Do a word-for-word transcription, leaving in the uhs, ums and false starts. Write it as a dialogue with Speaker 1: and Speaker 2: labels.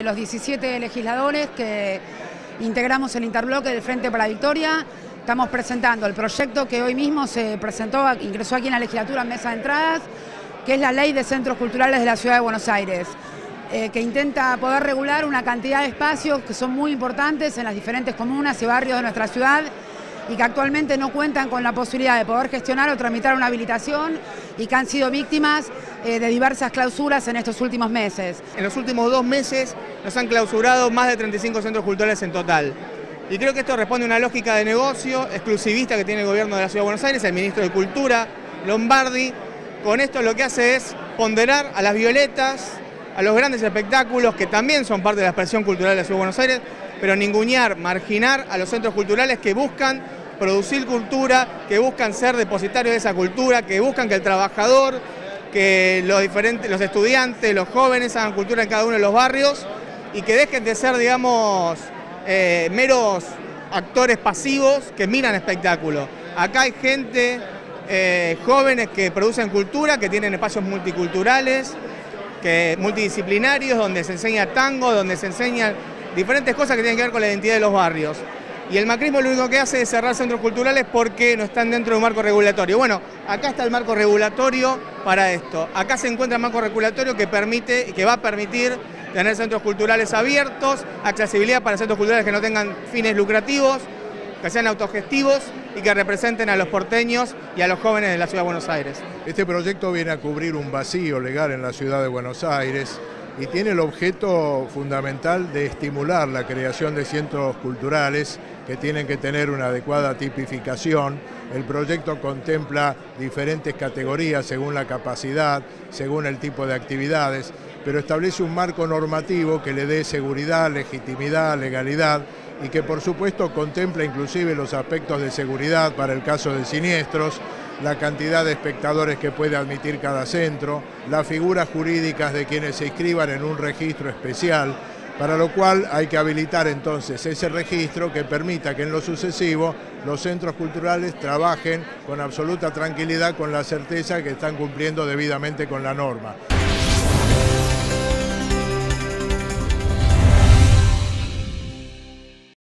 Speaker 1: Los diecisiete legisladores que integramos el interbloque del Frente para la Victoria estamos presentando el proyecto que hoy mismo se presentó, ingresó aquí en la legislatura en mesa de entradas, que es la Ley de Centros Culturales de la Ciudad de Buenos Aires, eh, que intenta poder regular una cantidad de espacios que son muy importantes en las diferentes comunas y barrios de nuestra ciudad y que actualmente no cuentan con la posibilidad de poder gestionar o tramitar una habilitación y que han sido víctimas eh, de diversas clausuras en estos últimos meses.
Speaker 2: En los últimos dos meses nos han clausurado más de treinta y cinco centros culturales en total. Y creo que esto responde a una lógica de negocio exclusivista que tiene el gobierno de la Ciudad de Buenos Aires, el ministro de Cultura, Lombardi. Con esto lo que hace es ponderar a las violetas, a los grandes espectáculos que también son parte de la expresión cultural de la Ciudad de Buenos Aires, pero ningunear, marginar a los centros culturales que buscan producir cultura, que buscan ser depositarios de esa cultura, que buscan que el trabajador, que los, diferentes, los estudiantes, los jóvenes hagan cultura en cada uno de los barrios y que dejen de ser, digamos, eh, meros actores pasivos que miran espectáculos. Acá hay gente, eh, jóvenes que producen cultura, que tienen espacios multiculturales, que, multidisciplinarios, donde se enseña tango, donde se enseñan diferentes cosas que tienen que ver con la identidad de los barrios. Y el macrismo lo único que hace es cerrar centros culturales porque no están dentro de un marco regulatorio. Bueno, acá está el marco regulatorio para esto. Acá se encuentra el marco regulatorio que permite y que va a permitir tener centros culturales abiertos, accesibilidad para centros culturales que no tengan fines lucrativos, que sean autogestivos y que representen a los porteños y a los jóvenes de la Ciudad de Buenos Aires.
Speaker 3: Este proyecto viene a cubrir un vacío legal en la Ciudad de Buenos Aires y tiene el objeto fundamental de estimular la creación de centros culturales que tienen que tener una adecuada tipificación. El proyecto contempla diferentes categorías según la capacidad, según el tipo de actividades, pero establece un marco normativo que le dé seguridad, legitimidad, legalidad y que por supuesto contempla inclusive los aspectos de seguridad para el caso de siniestros, la cantidad de espectadores que puede admitir cada centro, las figuras jurídicas de quienes se inscriban en un registro especial, para lo cual hay que habilitar entonces ese registro que permita que en lo sucesivo los centros culturales trabajen con absoluta tranquilidad, con la certeza que están cumpliendo debidamente con la norma.